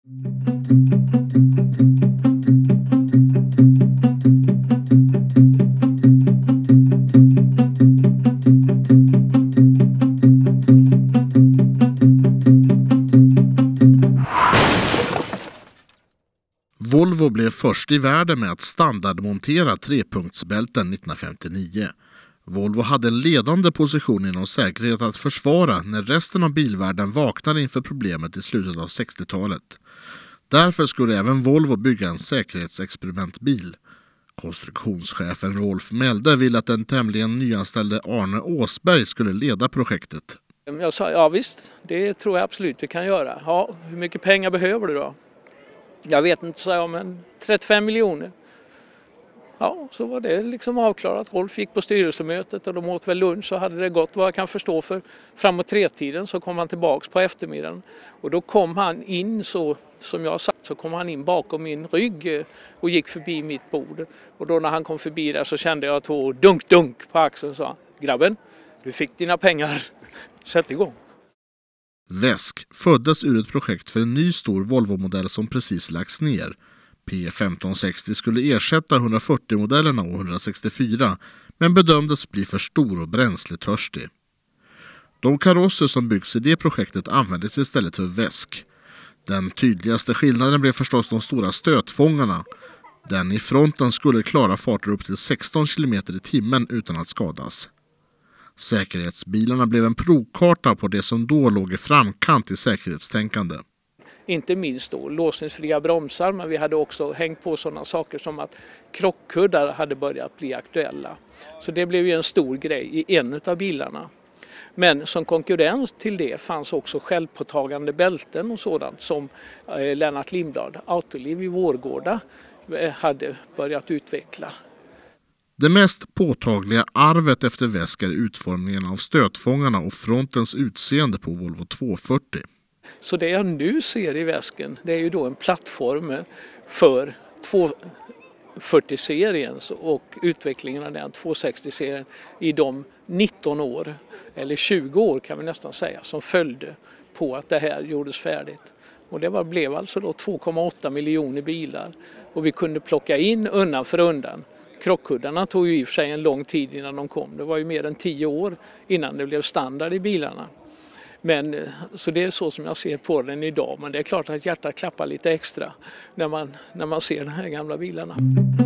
Volvo blev först i världen med att standardmontera trepunktsbälten 1959. Volvo hade en ledande position inom säkerhet att försvara när resten av bilvärlden vaknade inför problemet i slutet av 60-talet. Därför skulle även Volvo bygga en säkerhetsexperimentbil. Konstruktionschefen Rolf Melde ville att den tämligen nyanställde Arne Åsberg skulle leda projektet. Jag sa, ja visst, det tror jag absolut vi kan göra. Ja, hur mycket pengar behöver du då? Jag vet inte, sa jag, men 35 miljoner. Ja, så var det liksom avklarat. Rolf gick på styrelsemötet och de åt väl lunch, så hade det gått vad jag kan förstå för framåt 3-tiden, så kom han tillbaks på eftermiddagen. Och då kom han in så, som jag sagt, så kom han in bakom min rygg och gick förbi mitt bord. Och då när han kom förbi där så kände jag 2 dunk på axeln och sa, grabben, du fick dina pengar, sätt igång. Väsk föddes ur ett projekt för en ny stor Volvo-modell som precis lagts ner. P1560 skulle ersätta 140-modellerna och 164, men bedömdes bli för stor och bränsletörstig. De karosser som byggs i det projektet användes istället för väsk. Den tydligaste skillnaden blev förstås de stora stötfångarna. Den i fronten skulle klara farter upp till 16 km i timmen utan att skadas. Säkerhetsbilarna blev en provkarta på det som då låg i framkant i säkerhetstänkande. Inte minst då låsningsfria bromsar, men vi hade också hängt på sådana saker som att krockkuddar hade börjat bli aktuella. Så det blev ju en stor grej i en av bilarna. Men som konkurrens till det fanns också självpåtagande bälten och sådant som Lennart Lindblad, Autoliv i Vårgårda, hade börjat utveckla. Det mest påtagliga arvet efter väsk är utformningen av stötfångarna och frontens utseende på Volvo 240. Så det jag nu ser i väsken, det är ju då en plattform för 240-serien och utvecklingen av den 260-serien i de 19 år, eller 20 år kan vi nästan säga, som följde på att det här gjordes färdigt. Och det blev alltså då 2,8 miljoner bilar och vi kunde plocka in undan för undan. Krockkuddarna tog ju i och för sig en lång tid innan de kom. Det var ju mer än 10 år innan det blev standard i bilarna. Men, så det är så som jag ser på den idag. Men det är klart att hjärtat klappar lite extra när man ser de här gamla bilarna.